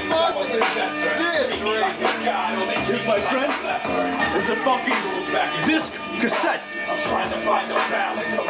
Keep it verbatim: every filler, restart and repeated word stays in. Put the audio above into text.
fuck this, Ray? This, my friend, is a fucking disc cassette. I'm trying to find a balance.